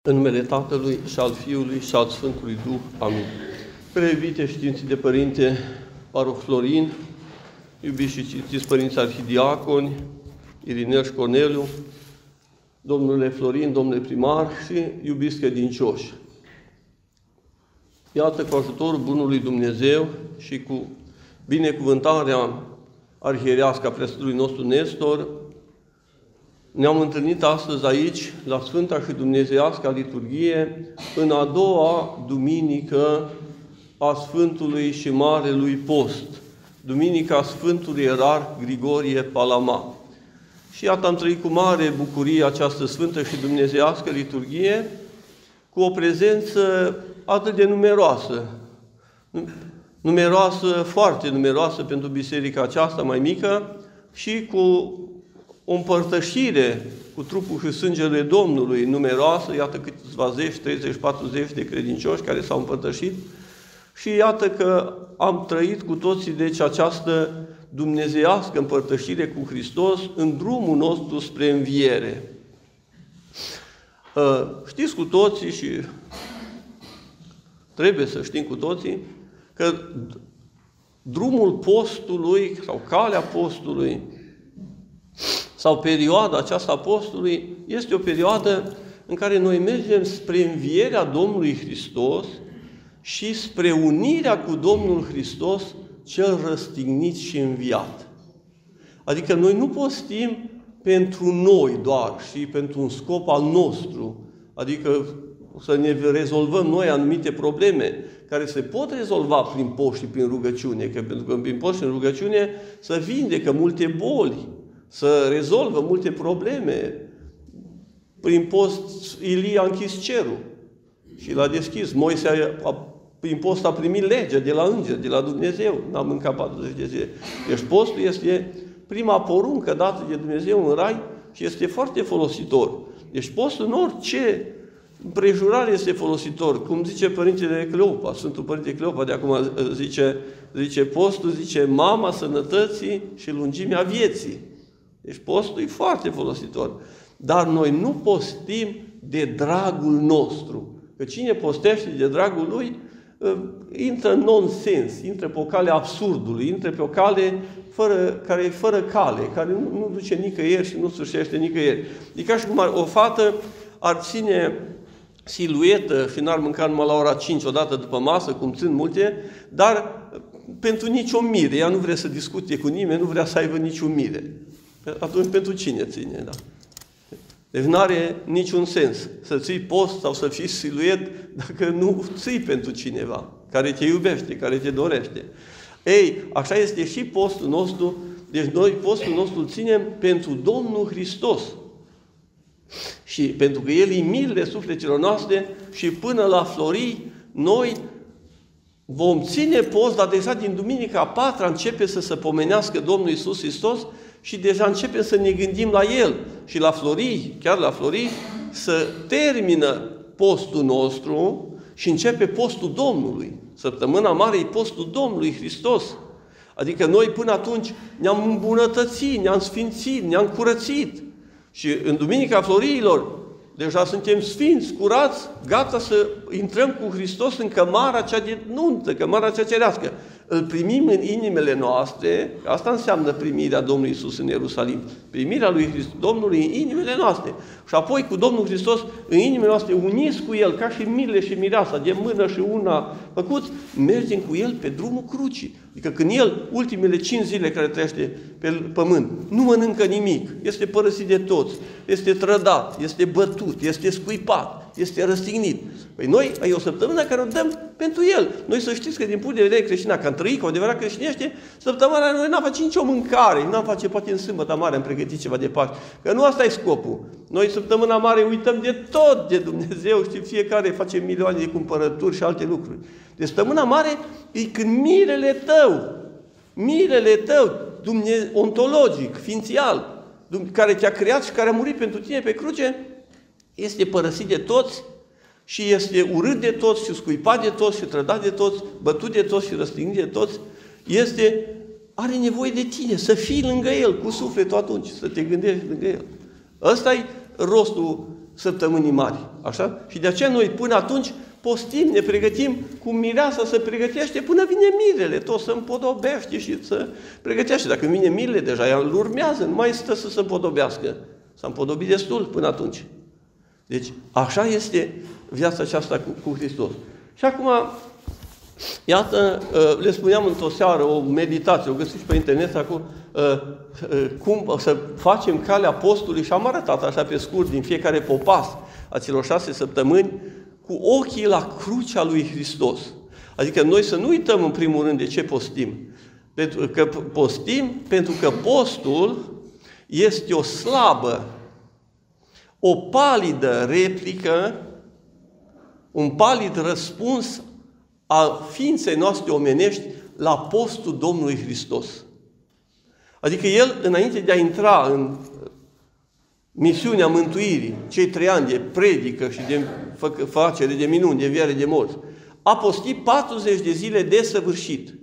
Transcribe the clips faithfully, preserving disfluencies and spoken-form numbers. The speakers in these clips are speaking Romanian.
În numele Tatălui și al Fiului și al Sfântului Duh. Amin. Preibite științii de Părinte Paroh Florin, iubiți și cinstiți Părinți Arhidiaconi, Irinel și Corneliu, domnule Florin, domnule primar și iubiți credincioși. Iată, cu ajutorul Bunului Dumnezeu și cu binecuvântarea arhierească a preasfântului nostru Nestor, ne-am întâlnit astăzi aici, la Sfânta și Dumnezeiasca Liturghie, în a doua duminică a Sfântului și Marelui Post, duminica Sfântului Erar Grigorie Palama. Și iată, am trăit cu mare bucurie această Sfântă și Dumnezeiască Liturghie, cu o prezență atât de numeroasă, numeroasă, foarte numeroasă pentru biserica aceasta mai mică, și cu o împărtășire cu trupul și sângele Domnului numeroasă, iată câțiva zeci, treizeci, patruzeci de credincioși care s-au împărtășit, și iată că am trăit cu toții deci această dumnezeiască împărtășire cu Hristos în drumul nostru spre înviere. Știți cu toții și trebuie să știm cu toții că drumul postului sau calea postului sau perioada aceasta a postului este o perioadă în care noi mergem spre învierea Domnului Hristos și spre unirea cu Domnul Hristos cel răstignit și înviat. Adică noi nu postim pentru noi doar și pentru un scop al nostru, adică să ne rezolvăm noi anumite probleme care se pot rezolva prin post și prin rugăciune, că pentru că prin post și în rugăciune să vindecă multe boli, să rezolvă multe probleme. Prin post Ilie a închis cerul și l-a deschis. Moise, a, a, prin post a primit legea de la înger, de la Dumnezeu. N-a mâncat patruzeci de zile. Deci postul este prima poruncă dată de Dumnezeu în rai și este foarte folositor. Deci postul în orice împrejurare este folositor. Cum zice Părintele Cleopa, Sfântul Părinte Cleopa de acum zice, zice postul, zice mama sănătății și lungimea vieții. Deci postul e foarte folositor. Dar noi nu postim de dragul nostru. Că cine postește de dragul lui, intră în nonsens, intră pe o cale absurdului, intră pe o cale fără, care e fără cale, care nu, nu duce nicăieri și nu sfârșește nicăieri. E ca și cum ar, o fată ar ține siluetă și n-ar mânca numai la ora cinci odată după masă, cum țin multe, dar pentru nicio mire. Ea nu vrea să discute cu nimeni, nu vrea să aibă niciun mire. Atunci pentru cine ține? Da? Deci nu are niciun sens să ții post sau să fii siluet dacă nu ții pentru cineva care te iubește, care te dorește. Ei, așa este și postul nostru. Deci noi postul nostru ținem pentru Domnul Hristos. Și pentru că El e milele sufletelor noastre și până la Florii noi vom ține post, dar deja din duminica a patra începe să se pomenească Domnul Iisus Hristos și deja începem să ne gândim la El. Și la Florii, chiar la Florii, să termină postul nostru și începe postul Domnului. Săptămâna mare e postul Domnului Hristos. Adică noi până atunci ne-am îmbunătățit, ne-am sfințit, ne-am curățit. Și în Duminica Floriilor deja suntem sfinți, curați, gata să intrăm cu Hristos în cămara cea de nuntă, cămara cea cerească. Îl primim în inimile noastre, asta înseamnă primirea Domnului Iisus în Ierusalim. Primirea lui Hristos, Domnului în inimile noastre. Și apoi cu Domnul Hristos în inimile noastre, uniți cu El, ca și mirele și mireasa, de mână și una făcuți, mergem cu El pe drumul crucii. Adică când El, ultimele cinci zile care trăiește pe pământ, nu mănâncă nimic, este părăsit de toți, este trădat, este bătut, este scuipat, este răstignit. Păi noi, e o săptămână care o dăm pentru El. Noi să știți că din punct de vedere creștin, că am trăit cu adevărat creștinește, săptămâna noi n-am face nicio mâncare, n-am face poate în sâmbătă mare, am pregătit ceva de Paște. Că nu asta e scopul. Noi săptămâna mare uităm de tot de Dumnezeu, știi, fiecare face milioane de cumpărături și alte lucruri. Deci săptămâna mare e când mirele tău, mirele tău, Dumnezeu, ontologic, ființial, care te-a creat și care a murit pentru tine pe cruce, este părăsit de toți și este urât de toți și scuipat de toți și trădat de toți, bătut de toți și răstignit de toți, este, are nevoie de tine, să fii lângă El cu sufletul atunci, să te gândești lângă El. Ăsta e rostul săptămânii mari. Așa? Și de aceea noi până atunci postim, ne pregătim cum mireasa se pregătește până vine mirele, tot se împodobește și se pregătește. Dacă vine mirele, deja ea îl urmează, nu mai stă să se împodobească. S-a împodobit destul până atunci. Deci, așa este viața aceasta cu, cu Hristos. Și acum, iată, le spuneam într-o seară, o meditație, o găsiți pe internet acum, cum să facem calea postului și am arătat așa pe scurt din fiecare popas a celor șase săptămâni cu ochii la crucea lui Hristos. Adică noi să nu uităm în primul rând de ce postim. Pentru că postim pentru că postul este o slabă, o palidă replică, un palid răspuns a ființei noastre omenești la postul Domnului Hristos. Adică El, înainte de a intra în misiunea mântuirii, cei trei ani de predică și de facere de minuni, de înviare de morți, a postit patruzeci de zile desăvârșit.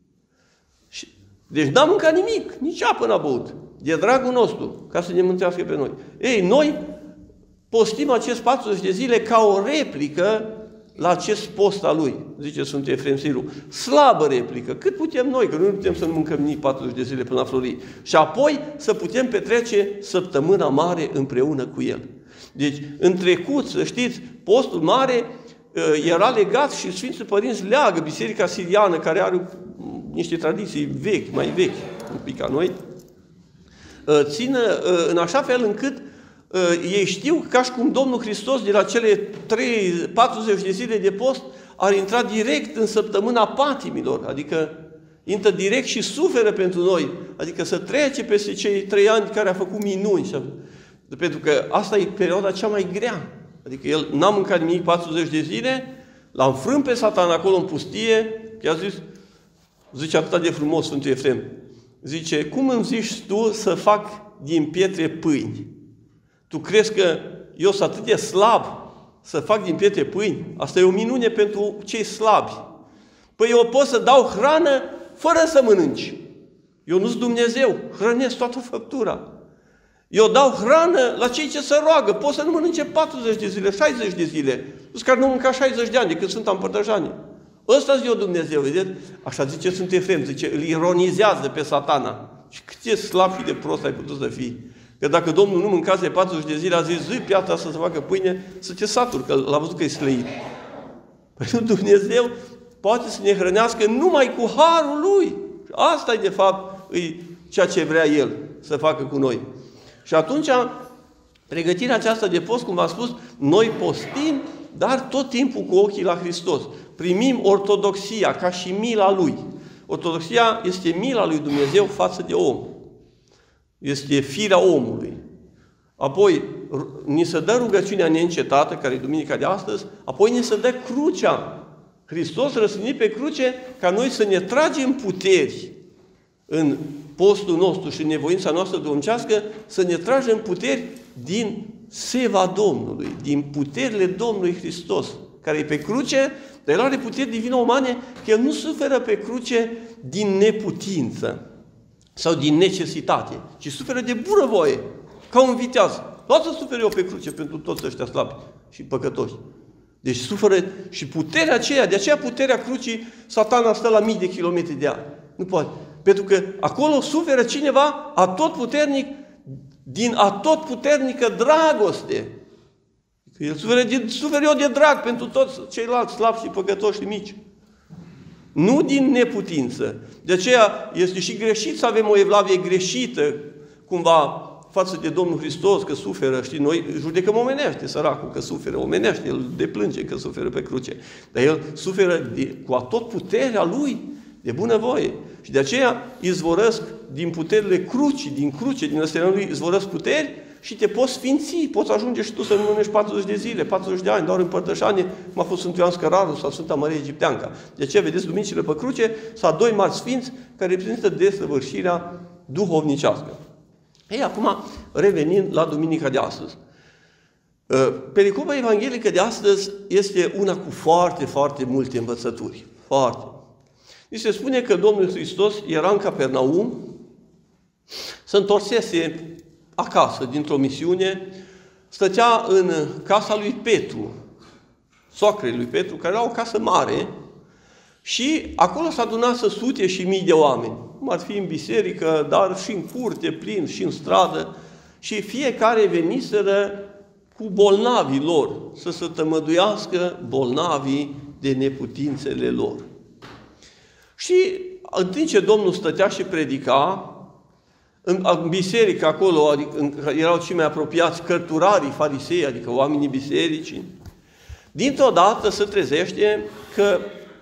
Deci n-a mâncat nimic, nici apă n-a băut, de dragul nostru, ca să ne mântuiască pe noi. Ei, noi postim acest patruzeci de zile ca o replică la acest post al lui, zice Sfântul Efrem Sirul. Slabă replică, cât putem noi, că nu putem să nu mâncăm nici patruzeci de zile până la flori. Și apoi să putem petrece săptămâna mare împreună cu El. Deci, în trecut, să știți, postul mare era legat și Sfinții Părinți leagă Biserica Siriană, care are niște tradiții vechi, mai vechi, un pic ca noi, țină în așa fel încât ei știu ca și cum Domnul Hristos de la cele trei, patruzeci de zile de post ar intra direct în săptămâna patimilor, adică intră direct și suferă pentru noi, adică să trece peste cei trei ani care a făcut minuni. Pentru că asta e perioada cea mai grea. Adică el n-a mâncat nimic patruzeci de zile, l-a înfrânt pe Satan acolo în pustie, că a zis, zice atât de frumos Sfântul Efrem, zice, cum îmi zici tu să fac din pietre pâini? Tu crezi că eu sunt atât de slab să fac din pietre pâini? Asta e o minune pentru cei slabi. Păi eu pot să dau hrană fără să mănânci. Eu nu-s Dumnezeu, hrănesc toată făptura. Eu dau hrană la cei ce se roagă. Pot să nu mănânce patruzeci de zile, șaizeci de zile. Nu care nu mânca șaizeci de ani de când sunt împărtășani. Ăsta zic eu Dumnezeu, vedeți? Așa zice Sfântul Efrem, zice, îl ironizează pe Satana. Și cât e slab și de prost ai putut să fii. Că dacă Domnul nu mâncase patruzeci de zile, a zis, zi piatra să se facă pâine, să te saturi, că l-a văzut că e slăit. Păi nu, Dumnezeu poate să ne hrănească numai cu harul Lui. Asta e, de fapt, e ceea ce vrea El să facă cu noi. Și atunci, pregătirea aceasta de post, cum v-am spus, noi postim, dar tot timpul cu ochii la Hristos. Primim ortodoxia ca și mila Lui. Ortodoxia este mila lui Dumnezeu față de om. Este firea omului. Apoi, ni se dă rugăciunea neîncetată, care e duminica de astăzi, apoi ni se dă crucea. Hristos răstignit pe cruce ca noi să ne tragem puteri în postul nostru și în nevoința noastră domnicească, să ne tragem puteri din seva Domnului, din puterile Domnului Hristos, care e pe cruce, dar El are puteri divino-umane, că El nu suferă pe cruce din neputință sau din necesitate, ci suferă de bunăvoie, ca un viteaz. Toată suferă eu pe cruce pentru toți ăștia slabi și păcătoși. Deci suferă și puterea aceea, de aceea puterea crucii, Satana stă la mii de kilometri de ea. Nu poate. Pentru că acolo suferă cineva atotputernic, din atotputernică dragoste. El suferă, de, suferă eu de drag pentru toți ceilalți slabi și păcătoși și mici. Nu din neputință. De aceea este și greșit să avem o evlavie greșită, cumva, față de Domnul Hristos, că suferă, știi, noi judecăm omenește, săracul, că suferă omenește, el deplânge că suferă pe cruce. Dar el suferă de, cu atot puterea lui, de bunăvoie. Și de aceea izvorăsc din puterile crucii, din cruce, din ăstea lui, izvorăsc puteri și te poți sfinți, poți ajunge și tu să nu mănânci patruzeci de zile, patruzeci de ani, doar în părtășanie, cum a fost Sfântul Ioan Scăraru sau Sfânta Maria Egipteanca. De aceea, vedeți, duminicile pe cruce, sunt doi mari sfinți care reprezintă desăvârșirea duhovnicească. Ei, acum, revenind la duminica de astăzi. Pericopa evanghelică de astăzi este una cu foarte, foarte multe învățături. Foarte. Ni se spune că Domnul Hristos era în Capernaum, se întorsese acasă dintr-o misiune, stătea în casa lui Petru, soacrei lui Petru, care era o casă mare, și acolo s-a adunat sute și mii de oameni, cum ar fi în biserică, dar și în curte, plin, și în stradă, și fiecare veniseră cu bolnavii lor, să se tămăduiască bolnavii de neputințele lor. Și în timp ce Domnul stătea și predica, în biserică acolo, adică erau cei mai apropiați cărturarii, farisei, adică oamenii bisericii, dintr-o dată se trezește că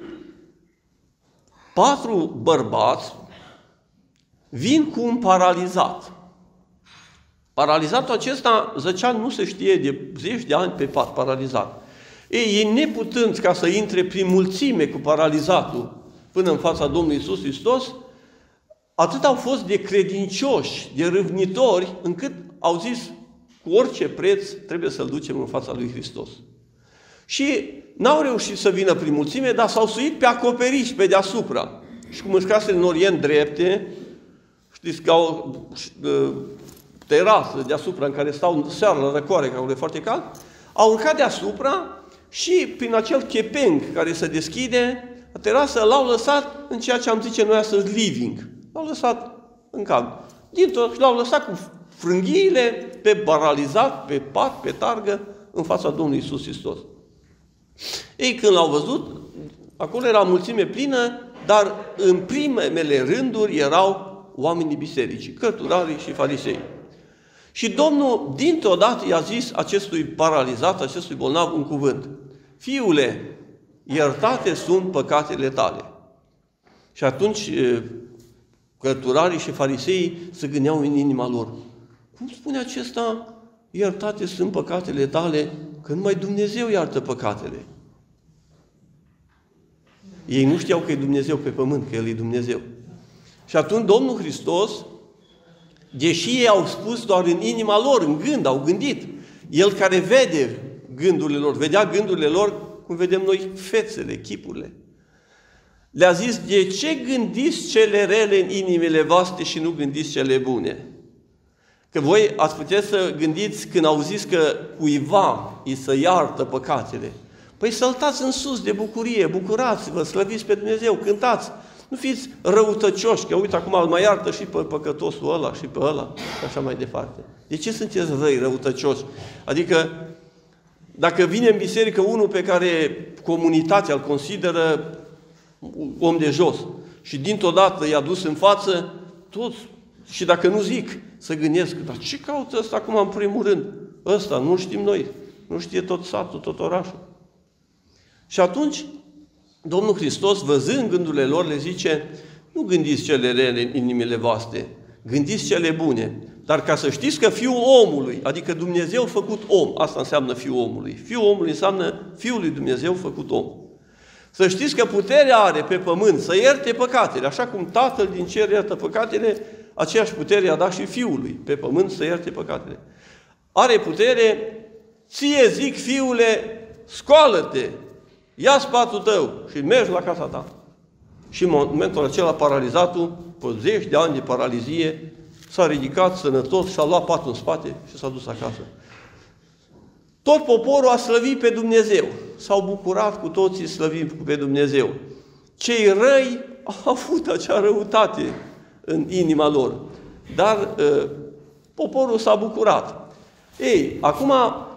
patru bărbați vin cu un paralizat. Paralizatul acesta zăcea, nu se știe, de zeci de ani pe pat, paralizat. Ei, ei neputând ca să intre prin mulțime cu paralizatul până în fața Domnului Iisus Hristos, atât au fost de credincioși, de râvnitori, încât au zis, cu orice preț trebuie să-L ducem în fața lui Hristos. Și n-au reușit să vină prin mulțime, dar s-au suit pe acoperiș, pe deasupra. Și cum își casele în Orient drepte, știți că au uh, terasă deasupra în care stau seara la răcoare, că e foarte cald, au urcat deasupra și prin acel chepeng care se deschide, terasă l-au lăsat în ceea ce am zice noi astăzi living. L-au lăsat în cald. Dintr-o și l-au lăsat cu frânghiile pe paralizat, pe pat, pe targă, în fața Domnului Iisus Hristos. Ei, când l-au văzut, acolo era mulțime plină, dar în primele rânduri erau oamenii bisericii, cărturarii și farisei. Și Domnul, dintr-o dată, i-a zis acestui paralizat, acestui bolnav, un cuvânt. Fiule, iertate sunt păcatele tale. Și atunci cărturarii și fariseii se gândeau în inima lor. Cum spune acesta, iertate sunt păcatele tale, că numai Dumnezeu iartă păcatele? Ei nu știau că e Dumnezeu pe pământ, că El e Dumnezeu. Și atunci Domnul Hristos, deși ei au spus doar în inima lor, în gând, au gândit, El care vede gândurile lor, vedea gândurile lor, cum vedem noi fețele, chipurile. Le-a zis, de ce gândiți cele rele în inimile voastre și nu gândiți cele bune? Că voi ați putea să gândiți când auziți că cuiva îi să iartă păcatele. Păi săltați în sus de bucurie, bucurați-vă, slăviți pe Dumnezeu, cântați. Nu fiți răutăcioși, că uite acum îl mai iartă și pe păcătosul ăla și pe ăla și așa mai departe. De ce sunteți răi, răutăcioși? Adică, dacă vine în biserică unul pe care comunitatea îl consideră om de jos și dintr-o dată i-a dus în față, toți, și dacă nu zic, să gândesc, dar ce caută ăsta acum în primul rând? Ăsta, nu știm noi, nu știe tot satul, tot orașul. Și atunci, Domnul Hristos, văzând gândurile lor, le zice, nu gândiți cele rele în inimile voastre, gândiți cele bune. Dar ca să știți că Fiul omului, adică Dumnezeu făcut om, asta înseamnă Fiul omului. Fiul omului înseamnă Fiul lui Dumnezeu făcut om. Să știți că puterea are pe pământ să ierte păcatele, așa cum Tatăl din cer iartă păcatele, aceeași putere a dat și Fiului pe pământ să ierte păcatele. Are putere, ție zic, Fiule, scoală-te, ia spatul tău și mergi la casa ta. Și în momentul acela paralizatul, pe zeci de ani de paralizie, s-a ridicat sănătos și a luat patul în spate și s-a dus acasă. Tot poporul a slăvit pe Dumnezeu. S-au bucurat cu toții slăvim pe Dumnezeu. Cei răi au avut acea răutate în inima lor. Dar uh, poporul s-a bucurat. Ei, acum,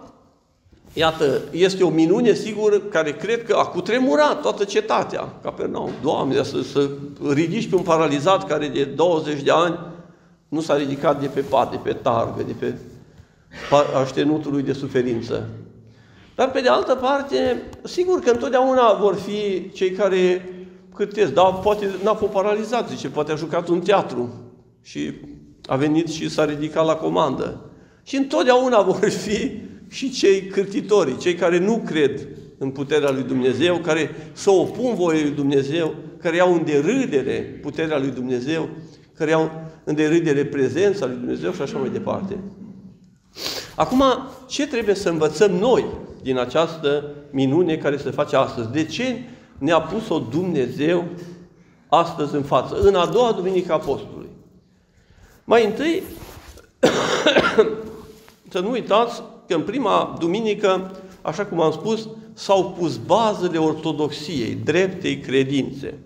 iată, este o minune, sigur, care cred că a cutremurat toată cetatea. Capernaum. Doamne, să, să ridici pe un paralizat care de douăzeci de ani nu s-a ridicat de pe pat, de pe targă, de pe aștenutului de suferință. Dar, pe de altă parte, sigur că întotdeauna vor fi cei care cârtesc, dar poate n-a fost paralizat, zice, poate a jucat un teatru și a venit și s-a ridicat la comandă. Și întotdeauna vor fi și cei cârtitorii, cei care nu cred în puterea lui Dumnezeu, care se opun voiei lui Dumnezeu, care iau în derâdere puterea lui Dumnezeu, care iau în derâdere prezența lui Dumnezeu și așa mai departe. Acum, ce trebuie să învățăm noi din această minune care se face astăzi? De ce ne-a pus-o Dumnezeu astăzi în față, în a doua duminică a postului? Mai întâi, să nu uitați că în prima duminică, așa cum am spus, s-au pus bazele ortodoxiei, dreptei credințe.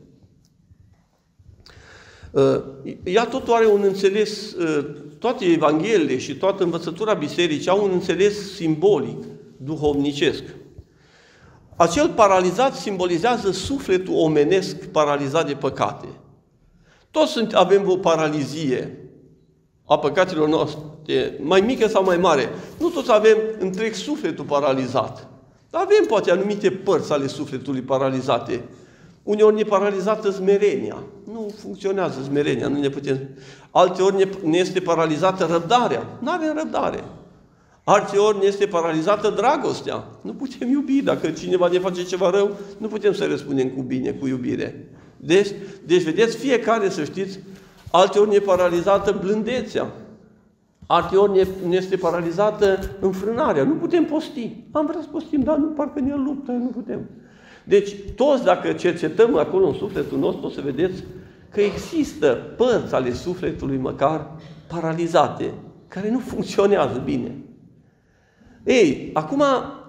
Ea totul are un înțeles, toate evangheliile și toată învățătura bisericii au un înțeles simbolic, duhovnicesc. Acel paralizat simbolizează sufletul omenesc paralizat de păcate. Toți avem o paralizie a păcatelor noastre, mai mică sau mai mare. Nu toți avem întreg sufletul paralizat. Dar avem poate anumite părți ale sufletului paralizate. Uneori ne paralizată smerenia. Nu funcționează smerenia, nu ne putem. Alteori ne, ne este paralizată răbdarea. Nu avem răbdare. Alteori ne este paralizată dragostea. Nu putem iubi. Dacă cineva ne face ceva rău, nu putem să răspundem cu bine, cu iubire. Deci, deci vedeți, fiecare, să știți, alteori ne paralizată blândețea. Alteori ne, ne este paralizată înfrânarea. Nu putem posti. Am vrea să postim, dar nu, parcă ne luptă, nu putem. Deci, toți, dacă cercetăm acolo în sufletul nostru, o să vedeți că există părți ale sufletului măcar paralizate, care nu funcționează bine. Ei, acum,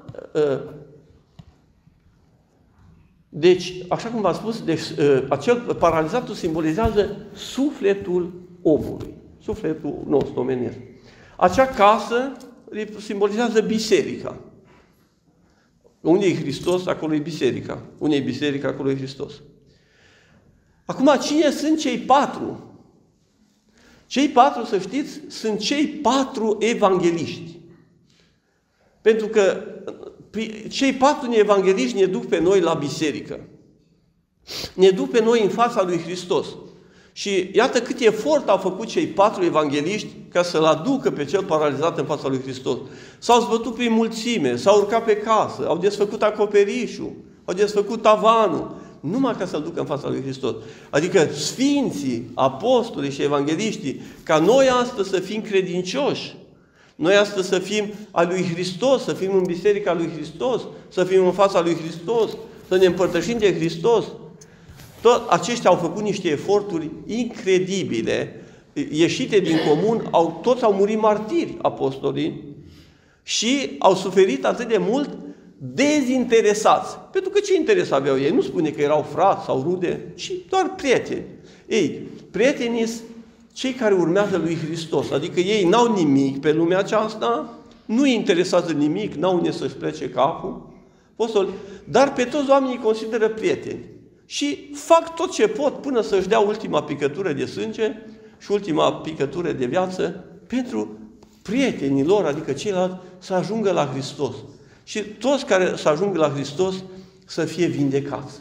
deci, așa cum v-am spus, deci, acel paralizatul simbolizează sufletul omului, sufletul nostru omenesc. Acea casă simbolizează biserica. Unde e Hristos, acolo e biserica. Unde e biserica, acolo e Hristos. Acum, cine sunt cei patru? Cei patru, să știți, sunt cei patru evangeliști. Pentru că cei patru evangeliști ne duc pe noi la biserică. Ne duc pe noi în fața lui Hristos. Și iată cât efort au făcut cei patru evangeliști ca să-l aducă pe cel paralizat în fața lui Hristos. S-au zbătut prin mulțime, s-au urcat pe casă, au desfăcut acoperișul, au desfăcut tavanul, numai ca să-l ducă în fața lui Hristos. Adică sfinții, apostolii și evangeliștii, ca noi astăzi să fim credincioși, noi astăzi să fim a lui Hristos, să fim în biserica lui Hristos, să fim în fața lui Hristos, să ne împărtășim de Hristos. Tot aceștia au făcut niște eforturi incredibile, ieșite din comun, au, toți au murit martiri, apostolii, și au suferit atât de mult dezinteresați. Pentru că ce interes aveau ei? Nu spune că erau frați sau rude, ci doar prieteni. Ei, prietenii sunt cei care urmează lui Hristos, adică ei n-au nimic pe lumea aceasta, nu-i interesează nimic, n-au unde să-și plece capul, dar pe toți oamenii îi consideră prieteni. Și fac tot ce pot până să-și dea ultima picătură de sânge și ultima picătură de viață pentru prietenii lor, adică ceilalți, să ajungă la Hristos. Și toți care să ajungă la Hristos să fie vindecați.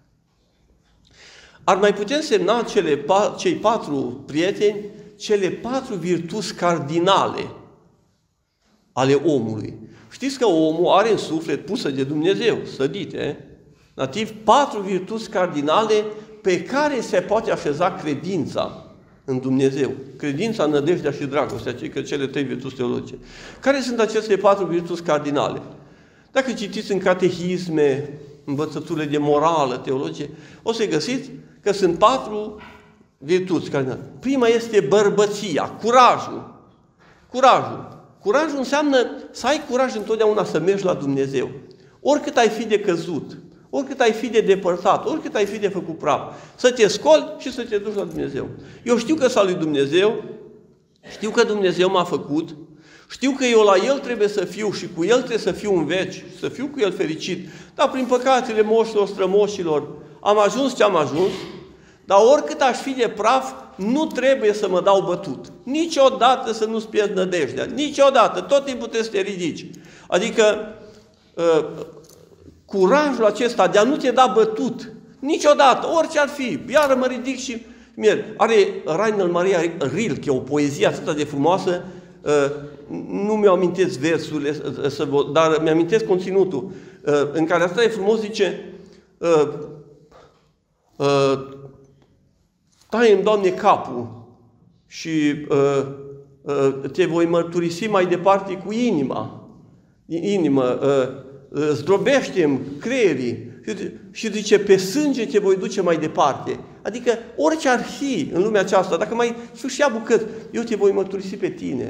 Ar mai putea semna cele, cei patru prieteni, cele patru virtuți cardinale ale omului. Știți că omul are în suflet, pusă de Dumnezeu, sădite, nativ, patru virtuți cardinale pe care se poate așeza credința în Dumnezeu. Credința, nădejdea și dragostea, cele trei virtuți teologice. Care sunt aceste patru virtuți cardinale? Dacă citiți în catehisme, învățăturile de morală, teologie, o să găsiți că sunt patru virtuți cardinale. Prima este bărbăția, curajul. Curajul. Curajul înseamnă să ai curaj întotdeauna să mergi la Dumnezeu. Oricât ai fi de căzut, oricât ai fi de depărtat, oricât ai fi de făcut praf, să te scoli și să te duci la Dumnezeu. Eu știu că sunt lui Dumnezeu, știu că Dumnezeu m-a făcut, știu că eu la El trebuie să fiu și cu El trebuie să fiu în veci, să fiu cu El fericit, dar prin păcatele moșilor, strămoșilor, am ajuns ce am ajuns, dar oricât aș fi de praf, nu trebuie să mă dau bătut. Niciodată să nu-ți pierzi nădejdea. Niciodată. Tot timpul trebuie să te ridici. Adică uh, curajul acesta de a nu te da bătut. Niciodată. Orice ar fi. Iară mă ridic și merg. Are Rainer Maria Rilke, o poezie atât de frumoasă. Uh, nu mi-o amintesc versurile, uh, dar mi-amintesc conținutul. Uh, în care asta e frumos, zice uh, uh, taie-mi, Doamne, capul și uh, uh, te voi mărturisi mai departe cu inima. Inimă, uh, zdrobește-mi creierii și zice, pe sânge te voi duce mai departe. Adică orice ar fi în lumea aceasta, dacă mai sfârșia bucăți, eu te voi mărturisi pe tine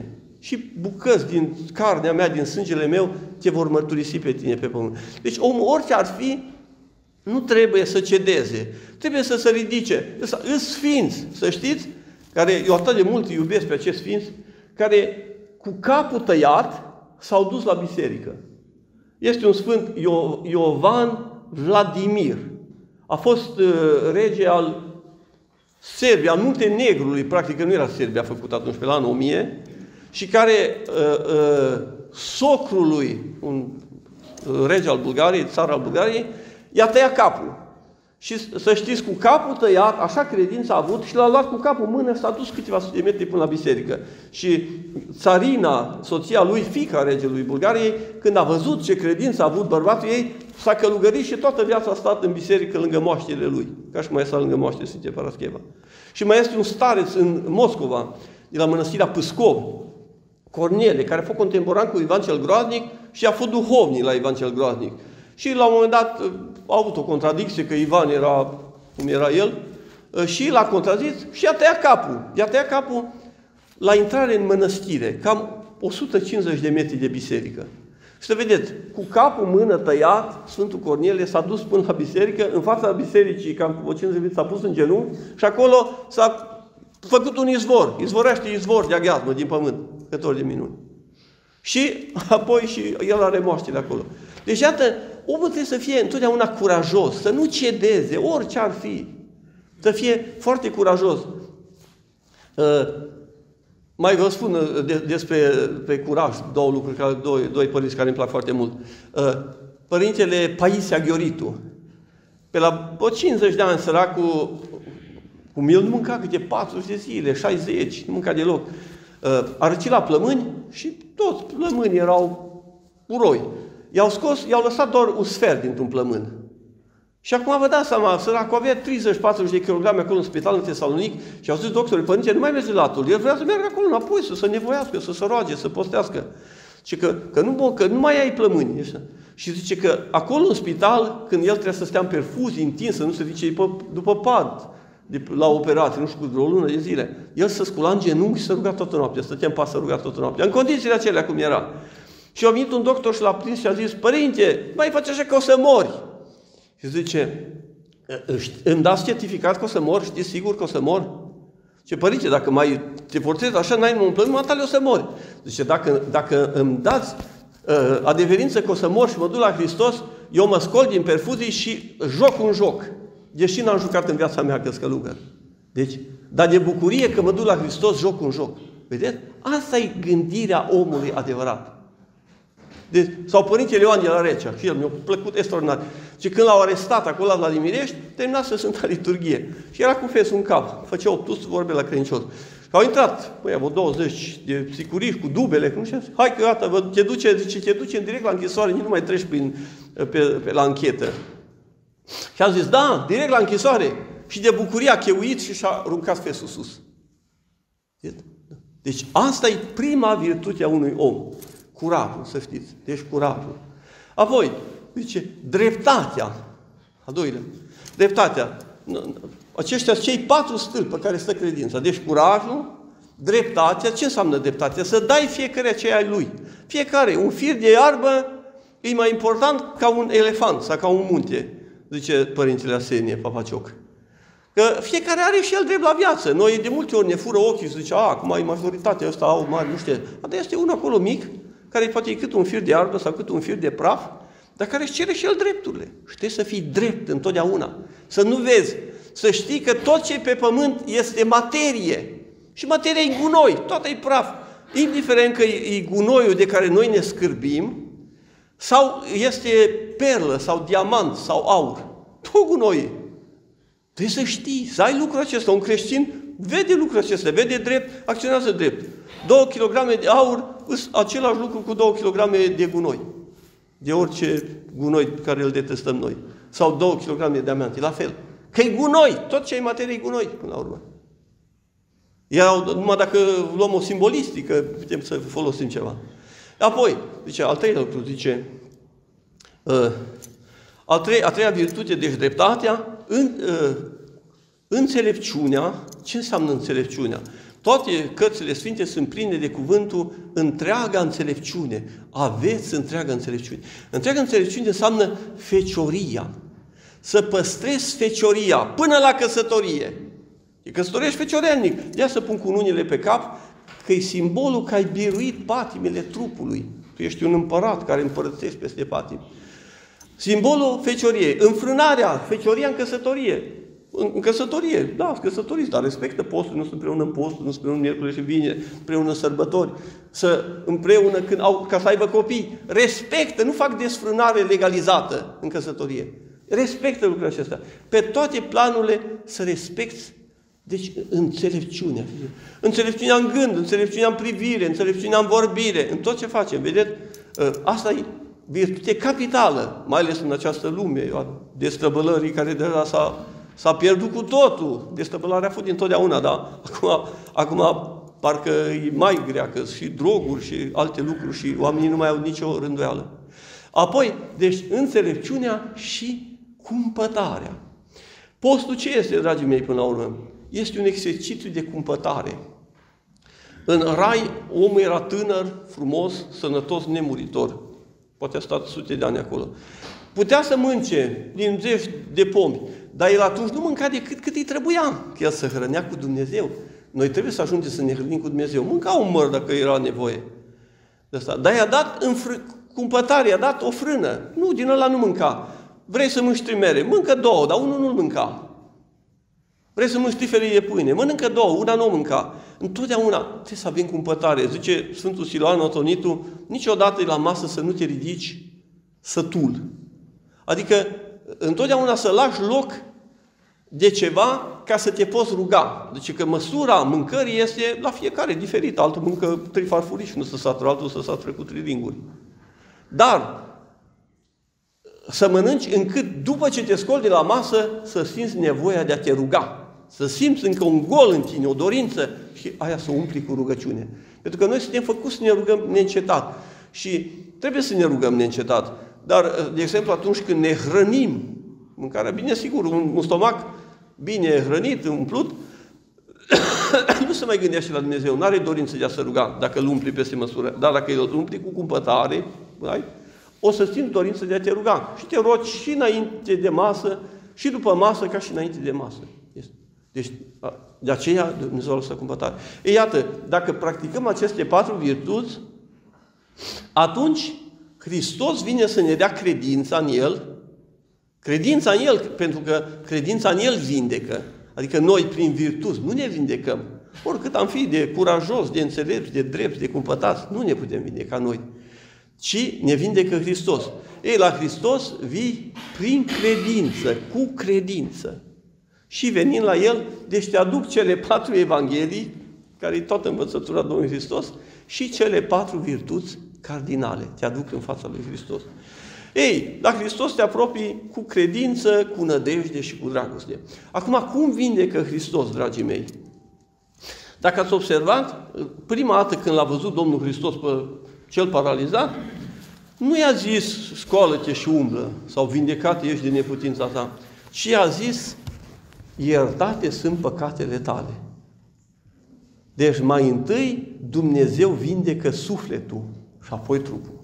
și bucăți din carnea mea, din sângele meu, te vor mărturisi pe tine pe pământ. Deci omul, orice ar fi, nu trebuie să cedeze. Trebuie să se ridice. Îs sfinți, să știți, care eu atât de mult iubesc pe acești sfinți, care cu capul tăiat s-au dus la biserică. Este un sfânt Iovan Vladimir. A fost uh, rege al Serbia, al Muntenegrului, practic nu era Serbia făcut atunci, pe la anul o mie, și care uh, uh, socrului, un rege al Bulgariei, țara al Bulgariei, i-a tăiat capul. Și să știți, cu capul tăiat, așa credința a avut, și l-a luat cu capul în mână, s-a dus câteva sute de metri până la biserică. Și țarina, soția lui, fiica regelui Bulgariei, când a văzut ce credință a avut bărbatul ei, s-a călugărit și toată viața a stat în biserică lângă moaștele lui, ca și mai stat lângă moaștele Sfinte Parascheva. Și mai este un stareț în Moscova, de la mănăstirea Pâscov, Cornele, care a fost contemporan cu Ivan cel Groaznic și a fost duhovnic la Ivan cel Groaznic. Și la un moment dat a avut o contradicție, că Ivan era cum era el, și l-a contrazis și i-a tăiat capul. I-a tăiat capul la intrare în mănăstire, cam o sută cincizeci de metri de biserică. Și să vedeți, cu capul în mână tăiat, Sfântul Cornelie s-a dus până la biserică, în fața bisericii, cam cu cincizeci de metri, s-a pus în genunchi și acolo s-a făcut un izvor. Izvorește izvor de aghiazmă din pământ, cător de minuni. Și apoi și el are moaștele acolo. Deci, iată, omul trebuie să fie întotdeauna curajos, să nu cedeze, orice ar fi. Să fie foarte curajos. Uh, mai vă spun de, despre pe curaj, două lucruri, care, doi, doi părinți care îmi plac foarte mult. Uh, părintele Paisia Ghioritu, pe la cincizeci de ani, săracul, cum el nu mânca câte patruzeci de zile, șaizeci, nu mânca deloc, uh, a răcit la plămâni și toți plămânii erau uroi. I-au scos, i-au lăsat doar un sfert dintr-un plămân. Și acum vă dați seama, săracul avea treizeci patruzeci de kilograme acolo în spital în Tesalonic și au zis doctorii, părinte, nu mai merge la atul. El vrea să meargă acolo înapoi, să se nevoiască, să se roage, să postească. Și că, că, nu, că nu mai ai plămâni. Așa. Și zice că acolo în spital, când el trebuie să stea în perfuzii, întins, să nu se zice după, după pat, de, la operație, nu știu, cu o lună de zile, el se scula în genunchi și se ruga toată noaptea, stătea în pas să ruga toată noaptea, în condițiile acelea cum era. Și a venit un doctor și l-a prins și a zis, părinte, mai face așa că o să mori. Și zice, îmi dați certificat că o să mor? Știți sigur că o să mor? Ce părinte, dacă mai te forțezi așa, n-ai numai un plămân, matale o să mori. Zice, dacă, dacă îmi dați uh, adeverință că o să mor și mă duc la Hristos, eu mă scol din perfuzii și joc un joc. Deși n-am jucat în viața mea că-s călugăr. Deci, dar de bucurie că mă duc la Hristos, joc un joc. Vedeți? Asta e gândirea omului adevărat. Deci, sau Părintele Ioan de la Recea, și el mi-a plăcut extraordinar. Și când l-au arestat acolo la Vladimirești, terminase Sfânta Liturghie. Și era cu fesul în cap, făcea obtus vorbe la credincios. Și au intrat, băi, avea douăzeci de sicuriși cu dubele, nu știu, hai că gata, te duce, zice, te duce direct la închisoare, nici nu mai treci prin, pe, pe, la anchetă. Și a zis, da, direct la închisoare. Și de bucurie a cheuit și și-a aruncat fesul sus. Deci asta e prima virtute a unui om. Curajul, să știți. Deci curajul. Apoi, zice, dreptatea. A doilea. Dreptatea. Aceștia sunt cei patru stâlpi pe care stă credința. Deci curajul, dreptatea. Ce înseamnă dreptatea? Să dai fiecare ce ai lui. Fiecare. Un fir de iarbă e mai important ca un elefant sau ca un munte, zice Părintele Arsenie Papacioc. Că fiecare are și el drept la viață. Noi de multe ori ne fură ochii și zice, a, acum ai majoritatea ăsta, au mari, nu știu. Dar este unul acolo mic, care poate e cât un fir de iarbă sau cât un fir de praf, dar care își cere și el drepturile. Și trebuie să fii drept întotdeauna. Să nu vezi, să știi că tot ce e pe pământ este materie. Și materia e gunoi, toată e praf. Indiferent că e gunoiul de care noi ne scârbim, sau este perlă, sau diamant, sau aur. Tot gunoi. Trebuie să știi, să ai lucrul acesta. Un creștin vede lucrul acesta, vede drept, acționează drept. Două kilograme de aur, același lucru cu două kilograme de gunoi. De orice gunoi pe care îl detestăm noi. Sau două kilograme de diamante, la fel. Că e gunoi, tot ce e materie e gunoi, până la urmă. Iar numai dacă luăm o simbolistică, putem să folosim ceva. Apoi, zice, al treilea lucru, zice, uh, a, trei, a treia virtute, deci dreptatea, în, uh, înțelepciunea. Ce înseamnă înțelepciunea? toate cărțile sfinte sunt pline de cuvântul întreaga înțelepciune. Aveți întreaga înțelepciune. Întreaga înțelepciune înseamnă fecioria. Să păstrezi fecioria până la căsătorie. E căsătorești feciorelnic. De-aia să pun cununile pe cap, că e simbolul că ai biruit patimile trupului. Tu ești un împărat care împărățești peste patimi. Simbolul fecioriei. Înfrânarea, fecioria în căsătorie. În căsătorie, da, căsătoriți, dar respectă postul, nu sunt împreună în postul, nu sunt împreună în miercuri și vineri, împreună în sărbători, să împreună când au, ca să aibă copii. Respectă, nu fac desfrânare legalizată în căsătorie. Respectă lucrurile acestea. Pe toate planurile să respecti, deci, înțelepciunea. Înțelepciunea în gând, înțelepciunea în privire, înțelepciunea în vorbire, în tot ce facem. Vedeți? Asta e virtute capitală, mai ales în această lume a destrăbălării care deja s-a S-a pierdut cu totul. Destrăbălarea a fost dintotdeauna, da? Acum, acum parcă e mai grea, că și droguri și alte lucruri și oamenii nu mai au nicio rânduială. Apoi, deci, înțelepciunea și cumpătarea. Postul ce este, dragii mei, până la urmă? Este un exercițiu de cumpătare. În rai, omul era tânăr, frumos, sănătos, nemuritor. Poate a stat sute de ani acolo. Putea să mânce din zeci de pomi, dar el atunci nu mânca decât cât îi trebuia. Că el se hrănea cu Dumnezeu. Noi trebuie să ajungem să ne hrănim cu Dumnezeu. Mânca un măr dacă era nevoie. De asta. Dar i-a dat în fr- cumpătare, i-a dat o frână. Nu, din ăla nu mânca. Vrei să mânci trei mere? Mâncă două, dar unul nu-l mânca. Vrei să mânci trei felii de pâine? Mănâncă două, una nu mânca. Întotdeauna trebuie să avem cumpătare. Zice Sfântul Siloan Otonitul, niciodată la masă să nu te ridici sătul. Adică, întotdeauna să lași loc de ceva ca să te poți ruga. Deci că măsura mâncării este la fiecare diferită. Altul mâncă trei farfurii și nu se satură, altul se satură cu trei linguri. Dar să mănânci încât după ce te scoli de la masă să simți nevoia de a te ruga. Să simți încă un gol în tine, o dorință și aia să umpli cu rugăciune. Pentru că noi suntem făcuți să ne rugăm neîncetat. Și trebuie să ne rugăm neîncetat. Dar, de exemplu, atunci când ne hrănim, mâncarea, bine, sigur, un, un stomac bine hrănit, umplut, nu se mai gândește la Dumnezeu, nu are dorință de a se ruga dacă îl umpli peste măsură. Dar dacă îl umpli cu cumpătare, ai, o să simți dorință de a te ruga. Și te rogi și înainte de masă, și după masă, ca și înainte de masă. Deci, de aceea Dumnezeu a lăsat cumpătare. Ei, iată, dacă practicăm aceste patru virtuți, atunci Hristos vine să ne dea credința în El, credința în El, pentru că credința în El vindecă. Adică noi, prin virtuți, nu ne vindecăm. Oricât am fi de curajos, de înțelepți, de drepți, de cumpătați, nu ne putem vindeca noi. Ci ne vindecă Hristos. Ei, la Hristos vii prin credință, cu credință. Și venind la El, deci te aduc cele patru evanghelii, care e toată învățătura Domnului Hristos, și cele patru virtuți cardinale. Te aduc în fața lui Hristos. Ei, la Hristos te apropii cu credință, cu nădejde și cu dragoste. Acum, cum vindecă Hristos, dragii mei? Dacă ați observat, prima dată când l-a văzut Domnul Hristos pe cel paralizat, nu i-a zis, scoală-te și umblă, sau vindecat ești de neputința ta, ci i-a zis, iertate sunt păcatele tale. Deci mai întâi Dumnezeu vindecă sufletul și apoi trupul.